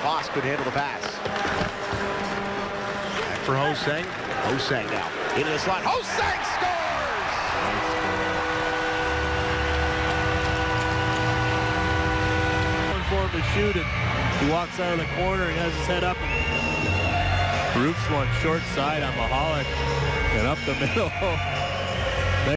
Voss could handle the pass. Back for Ho-Sang. Ho-Sang now into the slot. Ho-Sang scores! For him to shoot it. He walks out of the corner and has his head up. And Roofs one short side on Mahalik and up the middle.